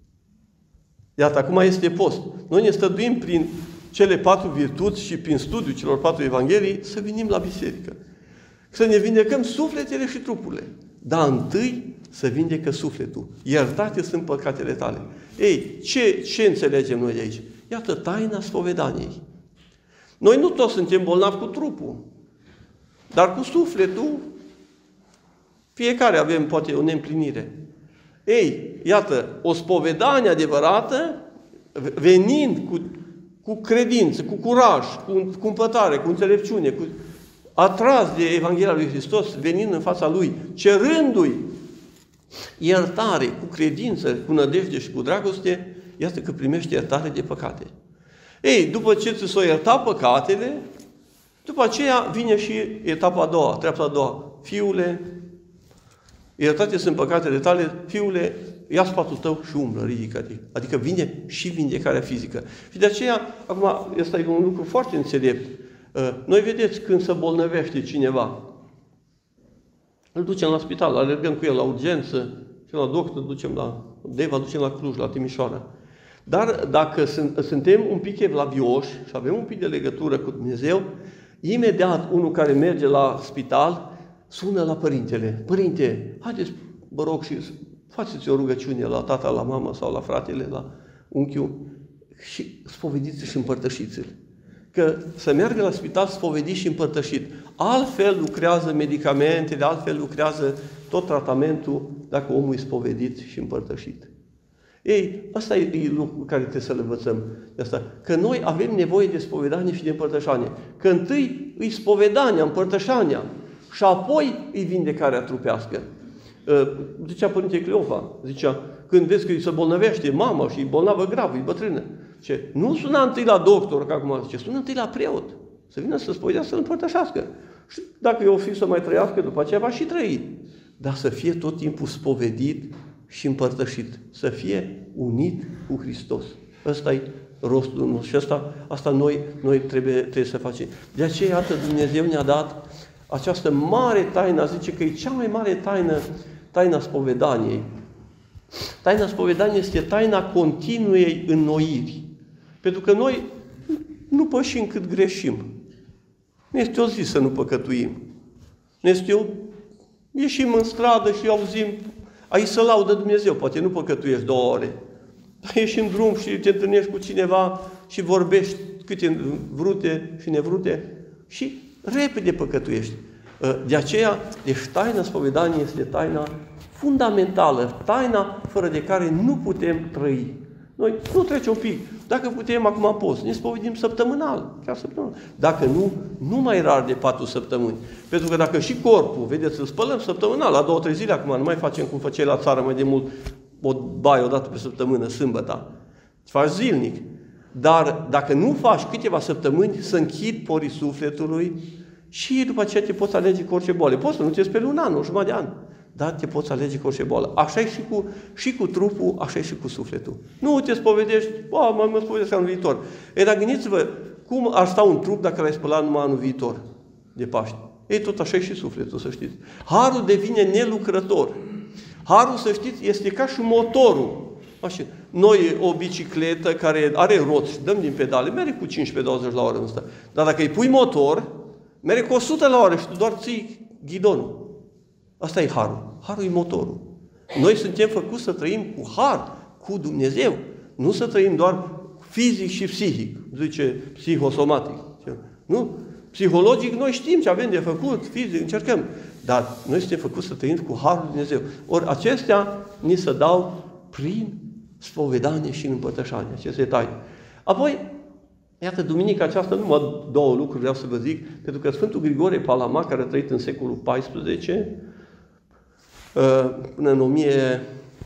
Iată, acum este post. Noi ne stăduim prin cele patru virtuți și prin studiul celor patru evanghelii să venim la biserică. Să ne vindecăm sufletele și trupurile. Dar întâi să vindecă sufletul. Iertate sunt păcatele tale. Ei, ce, ce înțelegem noi de aici? Iată, taina spovedaniei. Noi nu toți suntem bolnavi cu trupul, dar cu sufletul fiecare avem poate o neîmplinire. Ei, iată, o spovedanie adevărată, venind cu, cu credință, cu curaj, cu cumpătare, cu înțelepciune, cu atras de Evanghelia lui Hristos, venind în fața Lui, cerându-i iertare, cu credință, cu nădejde și cu dragoste, iată că primește iertare de păcate. Ei, după ce ți s-o ierta păcatele, după aceea vine și etapa a doua, treapta a doua. Fiule, iertate sunt păcatele tale, fiule, ia spatul tău și umblă, ridică-te. Adică vine și vindecarea fizică. Și de aceea, acum, ăsta e un lucru foarte înțelept. Noi vedeți când se bolnăvește cineva, îl ducem la spital, alergăm cu el la urgență, și la doctor, ducem la Deva, ducem la Cluj, la Timișoara. Dar dacă sunt, suntem un pic evlavioși și avem un pic de legătură cu Dumnezeu, imediat unul care merge la spital sună la părintele. Părinte, haideți, vă rog, și faceți o rugăciune la tata, la mama sau la fratele, la unchiul și spovediți și împărtășiți-l. Că să meargă la spital spovedit și împărtășit. Altfel lucrează medicamentele, altfel lucrează tot tratamentul dacă omul e spovedit și împărtășit. Ei, asta e lucrul care trebuie să-l învățăm. De asta. Că noi avem nevoie de spovedanie și de împărtășanie. Că întâi îi spovedania, împărtășania și apoi îi vindecarea trupească. Zicea Părinte Cleofa, zicea, când vezi că îi se bolnăvește mama și e bolnavă gravă, e bătrână, ce? Nu suna întâi la doctor, ca acum zice, sună întâi la preot. Să vină să spovedească, să-l împărtășească. Și dacă e o fi să mai trăiască, după aceea va și trăi. Dar să fie tot timpul spovedit și împărtășit. Să fie unit cu Hristos. Ăsta e rostul nostru. Și asta, asta noi, noi trebuie, trebuie să facem. De aceea, iată, Dumnezeu ne-a dat această mare taină, zice că e cea mai mare taină, taina spovedaniei. Taina spovedaniei este taina continuei înnoiri. Pentru că noi nu pășim cât greșim. Ne este o zi să nu păcătuim. Ne este o... Ieșim în stradă și auzim, aici să laudă Dumnezeu, poate nu păcătuiești două ore. Dar ieși în drum și te întâlnești cu cineva și vorbești câte vrute și nevrute și repede păcătuiești. De aceea, deci taina spovedaniei este taina fundamentală, taina fără de care nu putem trăi. Noi nu trece un pic. Dacă putem acum post, ne spovedim săptămânal, chiar săptămânal. Dacă nu, nu mai rar de patru săptămâni. Pentru că dacă și corpul, vedeți, îl spălăm săptămânal, la două, trei zile acum, nu mai facem cum făceai la țară mai de mult, o baie o dată pe săptămână, sâmbăta. Îți faci zilnic. Dar dacă nu faci câteva săptămâni, să închid porii sufletului și după aceea te poți alege cu orice boală. Poți să nu te speli un an, o jumătate de an. Dar te poți alege cu orice boală. Așa e și cu, și cu trupul, așa e și cu sufletul. Nu te spovedești, bă, mă, mă spovedesc anul viitor. Ei, dar gândiți-vă, cum ar sta un trup dacă l-ai spălat numai anul viitor de Paște? Ei, tot așa e și sufletul, să știți. Harul devine nelucrător. Harul, să știți, este ca și motorul. Așa. Noi, o bicicletă care are roți și dăm din pedale, merge cu cincisprezece douăzeci la oră în ăsta. Dar dacă îi pui motor, merge cu o sută la oră și tu doar ții ghidonul. Asta e harul. Harul e motorul. Noi suntem făcuți să trăim cu har, cu Dumnezeu. Nu să trăim doar fizic și psihic, zice psihosomatic. Nu? Psihologic noi știm ce avem de făcut, fizic încercăm. Dar noi suntem făcuți să trăim cu harul lui Dumnezeu. Ori acestea ni se dau prin spovedanie și în împărtășanie. Aceste taine. Apoi, iată, duminica aceasta, numai două lucruri vreau să vă zic, pentru că Sfântul Grigore Palama, care a trăit în secolul paisprezece, până în o mie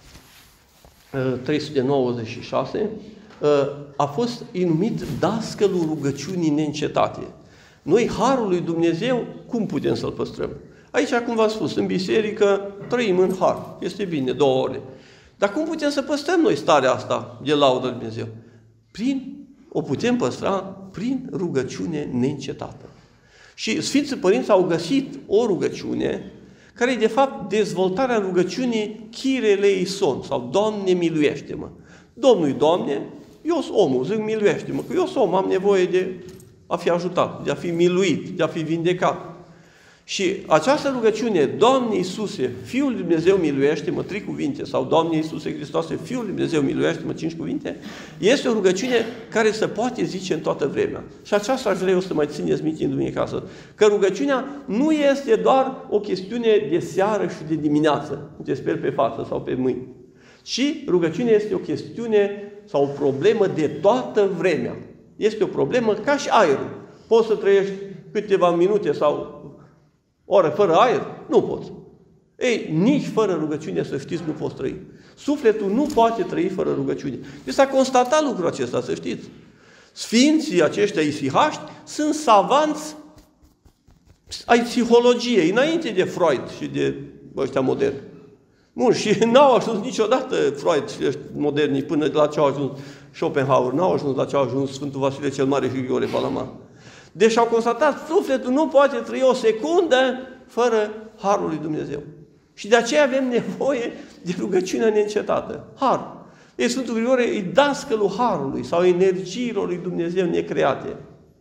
trei sute nouăzeci și șase, a fost inumit dascălul rugăciunii neîncetate. Noi, harul lui Dumnezeu, cum putem să-l păstrăm? Aici, cum v-am spus, în biserică trăim în har. Este bine, două ore. Dar cum putem să păstrăm noi starea asta de laudă lui Dumnezeu? Prin, o putem păstra prin rugăciune neîncetată. Și Sfinții Părinți au găsit o rugăciune care e, de fapt, dezvoltarea rugăciunii Kyrie eleison, sau Doamne, miluiește-mă. Domnul, Doamne, eu sunt omul, zic, miluiește-mă, că eu sunt om, am nevoie de a fi ajutat, de a fi miluit, de a fi vindecat. Și această rugăciune, Doamne Iisuse, Fiul lui Dumnezeu, miluiește-mă, trei cuvinte, sau Doamne Iisuse Hristoase, Fiul lui Dumnezeu, miluiește-mă, cinci cuvinte, este o rugăciune care se poate zice în toată vremea. Și aceasta aș vrea eu să mai țineți minte în duminica asta. Că rugăciunea nu este doar o chestiune de seară și de dimineață, te speri pe față sau pe mâini, ci rugăciunea este o chestiune sau o problemă de toată vremea. Este o problemă ca și aerul. Poți să trăiești câteva minute sau oră fără aer? Nu poți. Ei, nici fără rugăciune, să știți, nu poți trăi. Sufletul nu poate trăi fără rugăciune. Deci s-a constatat lucrul acesta, să știți. Sfinții aceștia isihaști sunt savanți ai psihologiei, înainte de Freud și de ăștia moderni. Bun, și n-au ajuns niciodată Freud și ăștia moderni până la ce au ajuns Schopenhauer, n-au ajuns la ce au ajuns Sfântul Vasile cel Mare și Grigore Palama. Deci au constatat, sufletul nu poate trăi o secundă fără harul lui Dumnezeu. Și de aceea avem nevoie de rugăciunea neîncetată. Har. Ei, Sfântul Grigore îi dascălul harului sau energiilor lui Dumnezeu necreate.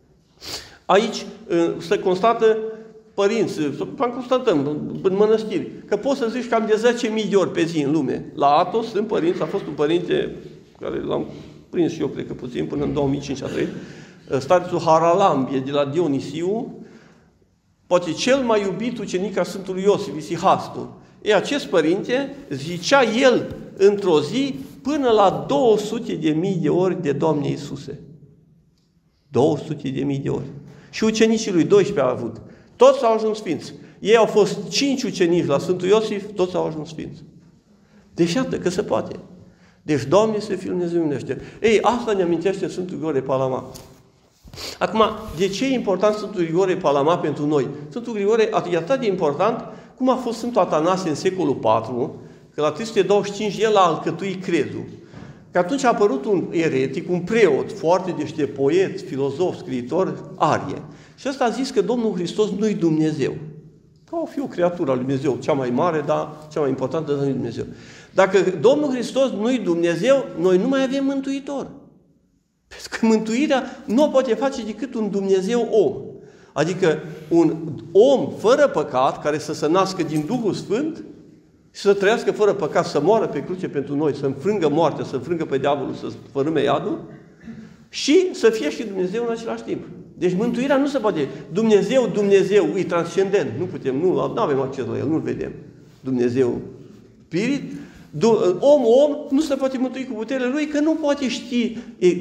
Aici se constată părinți, constatăm în mănăstiri, că poți să zici cam de zece mii de ori pe zi în lume. La Atos sunt părinți, a fost un părinte care l-am prins și eu, cred că puțin, până în două mii cinci a trăit, starețul Haralambie de la Dionisiu, poate cel mai iubit ucenic al Sfântului Iosif, Isihastu. E, acest părinte zicea el într-o zi până la două sute de mii de ori de Doamne Iisuse. două sute de mii de ori. Și ucenicii lui doisprezece au avut. Toți au ajuns sfinți. Ei au fost cinci ucenici la Sfântul Iosif, toți au ajuns sfinți. Deci iată că se poate. Deci, Doamne, să fiu Dumnezeu unește. Ei, asta ne amintește Sfântul Grigore Palama. Acum, de ce e important Sfântul Grigore Palama pentru noi? Sfântul Grigore e atât de important cum a fost Sfântul Atanasie în secolul patru, că la trei sute douăzeci și cinci el a alcătuit crezul. Că atunci a apărut un eretic, un preot foarte deștept, poet, filozof, scriitor, Arie. Și ăsta a zis că Domnul Hristos nu-i Dumnezeu. Că o fi o creatură a lui Dumnezeu, cea mai mare, dar cea mai importantă nu-i Dumnezeu. Dacă Domnul Hristos nu-i Dumnezeu, noi nu mai avem Mântuitor. Pentru că mântuirea nu o poate face decât un Dumnezeu om. Adică un om fără păcat, care să se nască din Duhul Sfânt, și să trăiască fără păcat, să moară pe cruce pentru noi, să înfrângă moartea, să înfrângă pe diavolul, să fărâme iadul, și să fie și Dumnezeu în același timp. Deci mântuirea nu se poate. Dumnezeu, Dumnezeu, e transcendent. Nu putem, nu avem acces la El, nu-L vedem. Dumnezeu, spirit, om, om, nu se poate mântui cu puterea Lui, că nu poate ști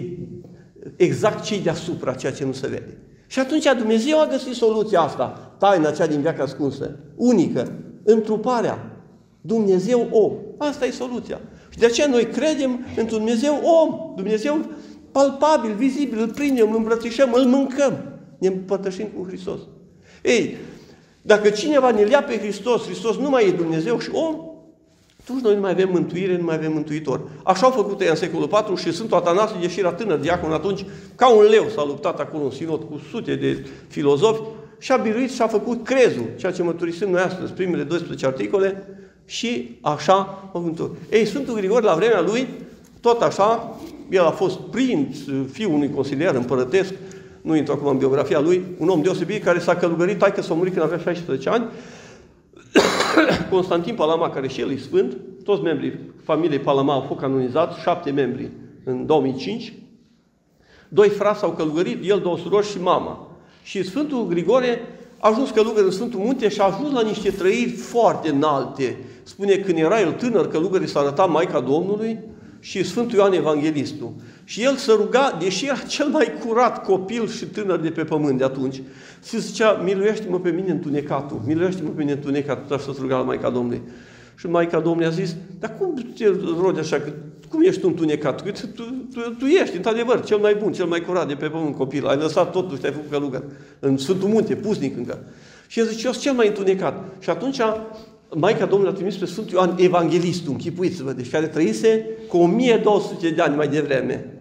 exact ce-i deasupra ceea ce nu se vede. Și atunci Dumnezeu a găsit soluția asta, taina cea din veac ascunsă, unică, întruparea. Dumnezeu om. Asta e soluția. Și de aceea noi credem într-un Dumnezeu om. Dumnezeu palpabil, vizibil, îl prindem, îl îmbrățișăm, îl mâncăm. Ne împărtășim cu Hristos. Ei, dacă cineva ne lea pe Hristos, Hristos nu mai e Dumnezeu și om, atunci noi nu mai avem mântuire, nu mai avem mântuitor. Așa au făcut ei în secolul patru și Sfântul Atanasie, deși era tânăr diacon atunci, ca un leu s-a luptat acolo în sinod cu sute de filozofi și a biruit și a făcut crezul, ceea ce mărturisim noi astăzi, primele doisprezece articole, și așa a făcut. Ei, Sfântul Grigore, la vremea lui, tot așa, el a fost prinț, fiul unui consilier împărătesc, nu intru acum în biografia lui, un om deosebit care s-a călugărit, taică s-a murit când avea șaisprezece ani, Constantin Palama, care și el e sfânt, toți membrii familiei Palama au fost canonizați, șapte membri în două mii cinci, doi frați s-au călugărit, el, două surori și mama. Și Sfântul Grigore a ajuns călugăr în Sfântul Munte și a ajuns la niște trăiri foarte înalte. Spune, când era el tânăr, călugării s-a arătat Maica Domnului și Sfântul Ioan Evanghelistul. Și el se ruga, deși era cel mai curat copil și tânăr de pe pământ de atunci, și zicea, miluiește-mă pe mine întunecatul, miluiește-mă pe mine întunecatul, așa să ruga la Maica Domnului. Și Maica Domnului a zis, dar cum te rogi așa, că, cum ești tu întunecat? Tu, tu, tu, tu ești, într-adevăr, cel mai bun, cel mai curat de pe pământ copil. Ai lăsat totul și te-ai făcut călugăr. În Sfântul Munte, pusnic încă. Și el zice, eu sunt cel mai întunecat. Și atunci Maica Domnului a trimis pe Sfântul Ioan Evanghelistul, închipuiți-vă, deci care trăise cu o mie două sute de ani mai devreme.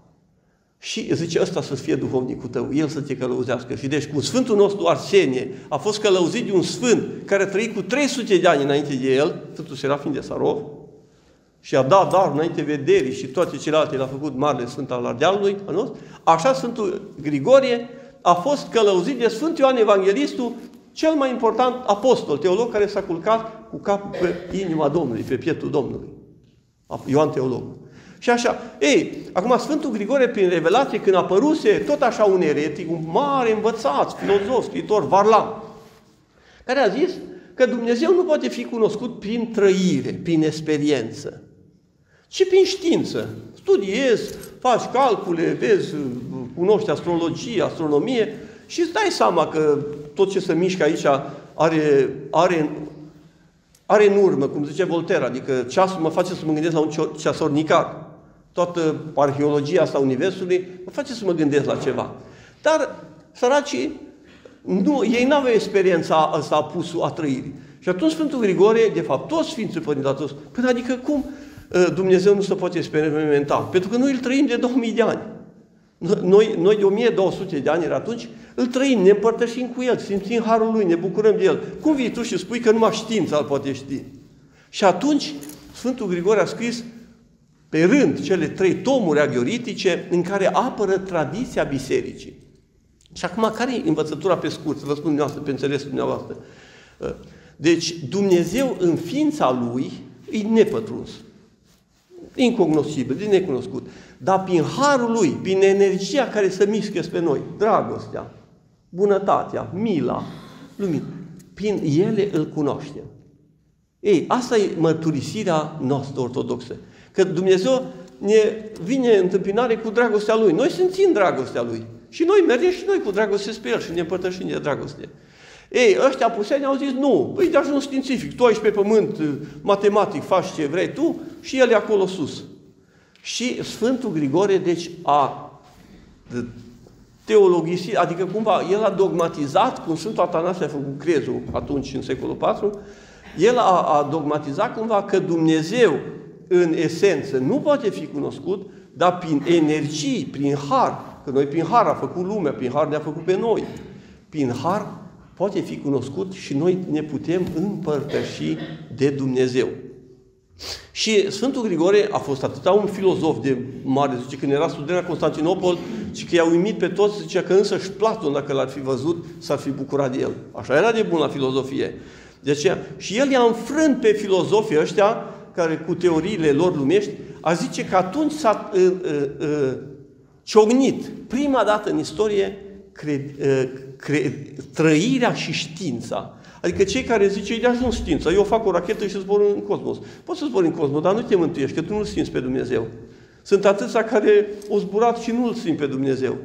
Și zice, ăsta să fie duhovnicul tău, el să te călăuzească. Și deci, cum Sfântul nostru Arsenie a fost călăuzit de un sfânt care a trăit cu trei sute de ani înainte de el, Sfântul Serafin de Sarov, și a dat dar înainte vederii și toate celelalte le-a făcut Marele Sfânt al Ardealului, așa Sfântul Grigorie a fost călăuzit de Sfântul Ioan Evanghelistul, cel mai important apostol, teolog, care s-a culcat cu capul pe inima Domnului, pe pietul Domnului. Ioan Teologul. Și așa, ei, acum Sfântul Grigore, prin revelație, când a apăruse tot așa un eretic, un mare învățat, filozof, scriitor, Varlam, care a zis că Dumnezeu nu poate fi cunoscut prin trăire, prin experiență, ci prin știință. Studiezi, faci calcule, vezi, cunoști astrologie, astronomie și îți dai seama că tot ce se mișcă aici are, are, are în urmă, cum zice Voltaire, adică ceasul mă face să mă gândesc la un ceasornicar. Toată arheologia asta Universului mă face să mă gândesc la ceva. Dar săracii, nu, ei n-aveau experiența asta apusul a trăirii. Și atunci Sfântul Grigore, de fapt, toți Sfinții Părinți, toți, până adică cum Dumnezeu nu se poate experimenta? Pentru că noi îl trăim de două mii de ani. Noi, noi de o mie două sute de ani era atunci, îl trăim, ne împărtășim cu El, simțim harul Lui, ne bucurăm de El. Cum vii tu și spui că numai știința îl poate ști? Și atunci Sfântul Grigore a scris pe rând cele trei tomuri aghioritice în care apără tradiția bisericii. Și acum, care e învățătura pe scurt? Să vă spun dumneavoastră, pe înțelesul dumneavoastră. Deci, Dumnezeu în ființa Lui e nepătruns, incognoscibil, de necunoscut. Dar prin harul Lui, prin energia care se mișcă spre noi, dragostea, bunătatea, mila, lumină, prin ele îl cunoaștem. Ei, asta e mărturisirea noastră ortodoxă. Că Dumnezeu ne vine în întâmpinare cu dragostea Lui. Noi simțim dragostea Lui. Și noi mergem și noi cu dragoste spre El și ne împărtășim de dragoste. Ei, ăștia puseni au zis, nu, păi de ajuns științific, tu aici pe pământ, matematic, faci ce vrei tu și El e acolo sus. Și Sfântul Grigore, deci, a teologisit, adică cumva, el a dogmatizat, cum Sfântul Atanasie a făcut crezul atunci, în secolul patru, el a, a dogmatizat cumva că Dumnezeu, în esență, nu poate fi cunoscut, dar prin energii, prin har, că noi prin har a făcut lumea, prin har ne-a făcut pe noi, prin har poate fi cunoscut și noi ne putem împărtăși de Dumnezeu. Și Sfântul Grigore a fost atâta un filozof de mare, zice, când era student la Constantinopol, și că i-a uimit pe toți, zice că însăși Platon, dacă l-ar fi văzut, s-ar fi bucurat de el. Așa era de bun la filozofie. De aceea, și el i-a înfrânt pe filozofii ăștia, care cu teoriile lor lumești, a zice că atunci s-a uh, uh, uh, ciocnit prima dată în istorie cre, uh, cre, trăirea și știința. Adică cei care zice, e de ajuns știința, eu fac o rachetă și zbor în cosmos. Poți să zbori în cosmos, dar nu te mântuiești, că tu nu-L simți pe Dumnezeu. Sunt atâția care au zburat și nu-L simt pe Dumnezeu.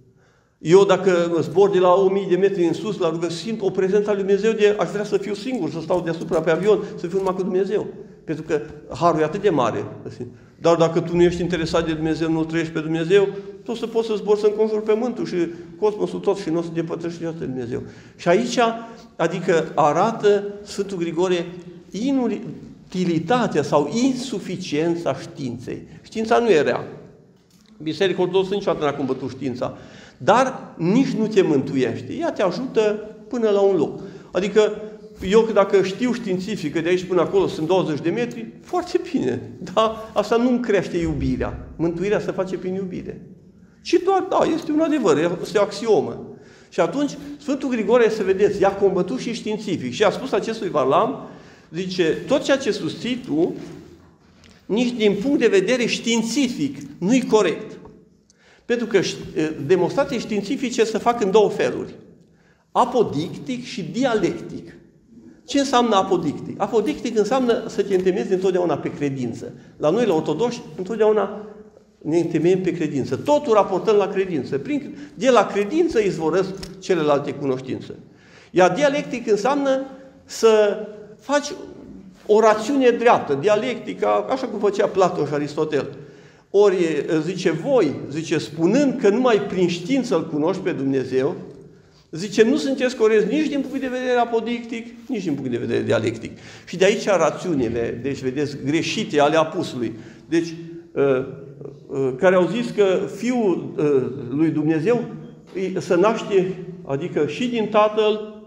Eu, dacă zbor de la o mie de metri în sus, la rugă, simt o prezență a lui Dumnezeu de aș vrea să fiu singur, să stau deasupra pe avion, să fiu numai cu Dumnezeu. Pentru că harul e atât de mare. Dar dacă tu nu ești interesat de Dumnezeu, nu trăiești pe Dumnezeu, tu să poți să zbori să înconjuri pământul și cosmosul tot și nu o să depătăști de Dumnezeu. Și aici, adică arată Sfântul Grigore inutilitatea sau insuficiența științei. Știința nu e rea. Biserica Ortodoxă niciodată n-a combătut știința. Dar nici nu te mântuiește. Ea te ajută până la un loc. Adică, eu dacă știu științific că de aici până acolo sunt douăzeci de metri, foarte bine. Dar asta nu-mi crește iubirea. Mântuirea se face prin iubire. Și doar, da, este un adevăr, este o axiomă. Și atunci, Sfântul Grigore, să vedeți, i-a combătut și științific. Și a spus acestui Varlam, zice, tot ceea ce susții tu, nici din punct de vedere științific, nu-i corect. Pentru că demonstrații științifice se fac în două feluri. Apodictic și dialectic. Ce înseamnă apodictic? Apodictic înseamnă să te întemeiezi întotdeauna pe credință. La noi, la ortodoși, întotdeauna ne întemeiem pe credință. Totul raportăm la credință. Prin, de la credință izvorăsc celelalte cunoștințe. Iar dialectic înseamnă să faci o rațiune dreaptă, dialectica, așa cum făcea Platon și Aristotel. Ori, zice, voi, zice, spunând că numai prin știință îl cunoști pe Dumnezeu, zice, nu sunteți corecți nici din punct de vedere apodictic, nici din punct de vedere dialectic. Și de aici rațiunile, deci, vedeți, greșite ale apusului. Deci, care au zis că Fiul lui Dumnezeu se naște, adică și din Tatăl,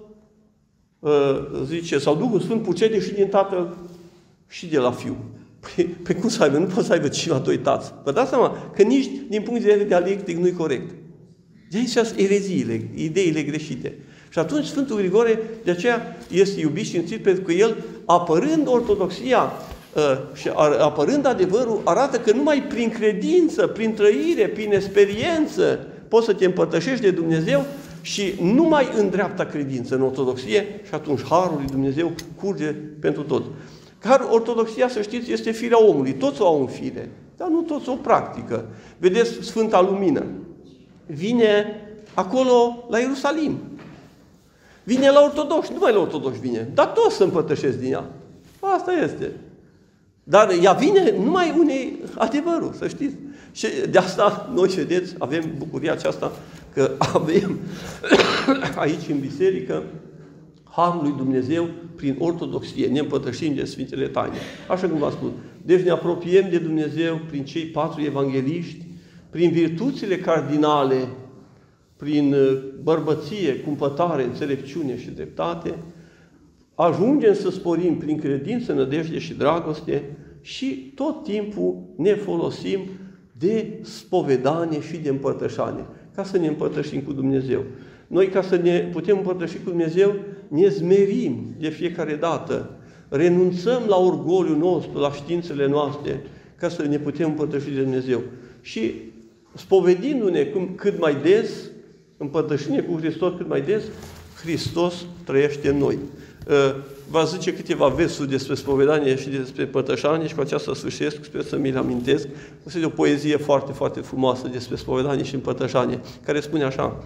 zice, sau Duhul Sfânt pucete și din Tatăl și de la Fiul. Păi, pe cum să aibă? Nu poți să aibă cineva doi tați. Vă dați seama că nici din punct de vedere dialectic nu-i corect. De aici sunt ereziile, ideile greșite. Și atunci Sfântul Grigore, de aceea este iubit și înțit, pentru că el, apărând ortodoxia și apărând adevărul, arată că numai prin credință, prin trăire, prin experiență, poți să te împărtășești de Dumnezeu și numai în dreapta credință, în ortodoxie, și atunci harul lui Dumnezeu curge pentru toți. Car ortodoxia, să știți, este firea omului. Toți o au în fire, dar nu toți o practică. Vedeți Sfânta Lumină. Vine acolo la Ierusalim. Vine la ortodoxi, numai la ortodoxi vine. Dar toți se împărtășesc din ea. Asta este. Dar ea vine numai unei adevărul, să știți. Și de asta noi, vedeți, avem bucuria aceasta că avem aici în biserică harul lui Dumnezeu prin ortodoxie. Ne împărtășim de Sfintele Taine. Așa cum v-am spus. Deci ne apropiem de Dumnezeu prin cei patru evangeliști, prin virtuțile cardinale, prin bărbăție, cumpătare, înțelepciune și dreptate, ajungem să sporim prin credință, nădejde și dragoste și tot timpul ne folosim de spovedanie și de împărtășanie, ca să ne împărtășim cu Dumnezeu. Noi, ca să ne putem împărtăși cu Dumnezeu, ne zmerim de fiecare dată, renunțăm la orgoliul nostru, la științele noastre, ca să ne putem împărtăși de Dumnezeu. Și spovedindu-ne cât mai des, împărtășindu-ne cu Hristos cât mai des, Hristos trăiește în noi. Va zice câteva versuri despre spovedanie și despre părtășanie și cu aceasta sfârșesc, sper să mi-l amintesc. Este o poezie foarte, foarte frumoasă despre spovedanie și împărtășanie, care spune așa: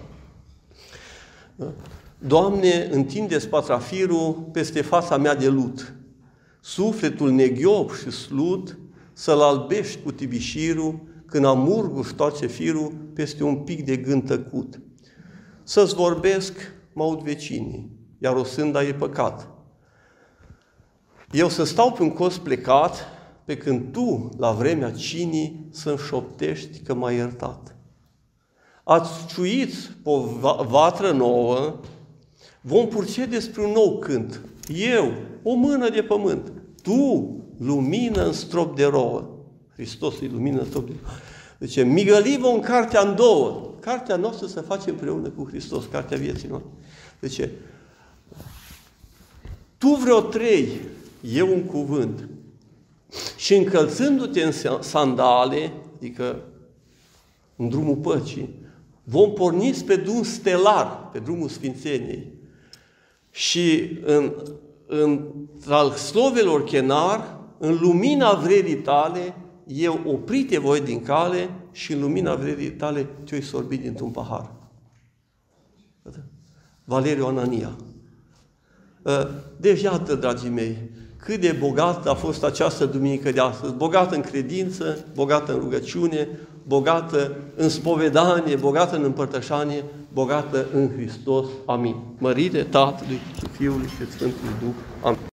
Doamne, întinde-ți patrafirul peste fața mea de lut, sufletul neghiop și slut să-l albești cu tibișirul, când amurgul ștoarce firul peste un pic de gând tăcut. Să-ți vorbesc, mă aud vecinii, iar o sânda e păcat. Eu să stau pe un cos plecat, pe când tu, la vremea cinii, să-mi șoptești că m-ai iertat. Ați ciuiți o vatră nouă, vom purce despre un nou cânt. Eu, o mână de pământ, tu, lumină în strop de rouă. Hristos e lumină în strop de rouă. Deci, migăliv-o în cartea în două. Cartea noastră să face împreună cu Hristos, cartea vieții noastre. Deci, tu vreo trei, eu un cuvânt. Și încălțându-te în sandale, adică în drumul păcii, vom porni spre drum stelar, pe drumul Sfințeniei. Și în, în al slovelor chenar, în lumina vrerii tale, eu oprite voi din cale și în lumina vrerii tale te-oi sorbi dintr-un pahar. Valeriu Anania. Deci, iată, dragii mei, cât de bogată a fost această duminică de astăzi. Bogată în credință, bogată în rugăciune, bogată în spovedanie, bogată în împărtășanie, bogată în Hristos. Amin. Mărire Tatălui și Fiului și Sfântului Duh. Amin.